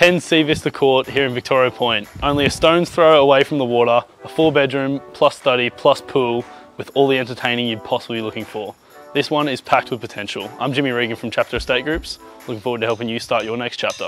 10 Seavista Court here in Victoria Point. Only a stone's throw away from the water, a 4-bedroom, plus study, plus pool, with all the entertaining you'd possibly be looking for. This one is packed with potential. I'm Jimmy Regan from Chapter Estate Groups. Looking forward to helping you start your next chapter.